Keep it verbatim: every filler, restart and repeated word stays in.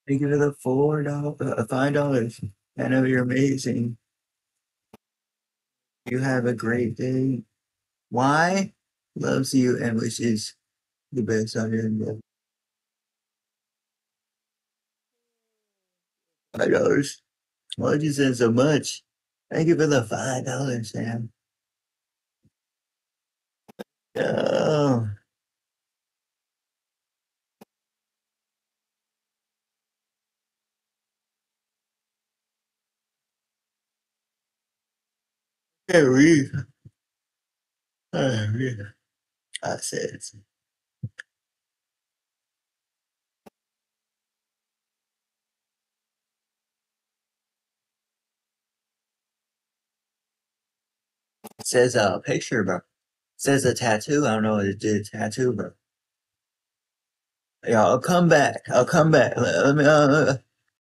Thank you for the four dollars, uh, five dollars. I know you're amazing. You have a great day. Why? Loves you and wishes the best on your day. Five dollars. Why'd you send so much? Thank you for the five dollars, Sam. Oh, can't read. I read. I said, it says a uh, picture, bro. It says a tattoo. I don't know what it did. Tattoo, bro. Yeah, I'll come back. I'll come back. Let, let me. Uh,